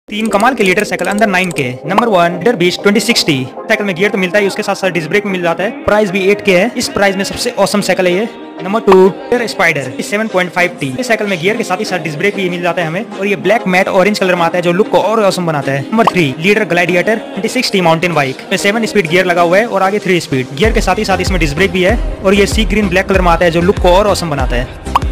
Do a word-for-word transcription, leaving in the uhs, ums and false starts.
तीन कमाल के लीटर साइकिल अंदर नाइन के। नंबर वन लीटर बीस ट्वेंटी सिक्सटी। साइकिल में गियर तो मिलता है, उसके साथ साथ डिस्क ब्रेक भी मिल जाता है। प्राइस भी एट के है। इस प्राइस में सबसे औसम साइकिल है ये। Number two Leader Spider seven point five T. इस साइकिल में गियर के साथ ही साथ डिस्क ब्रेक भी मिल जाता है हमें, और ये ब्लैक मैट ऑरेंज कलर में आता है जो लुक को और औसम बनाता है। Number three Leader Gladiator twenty six T mountain bike में सेवन स्पीड गियर लगा हुआ है और आगे थ्री स्पीड गियर के साथ ही साथ इसमें डिस्क ब्रेक भी है, और ये सी ग्रीन ब्लैक कलर में आता है जो लुक को और औसम बनाता है।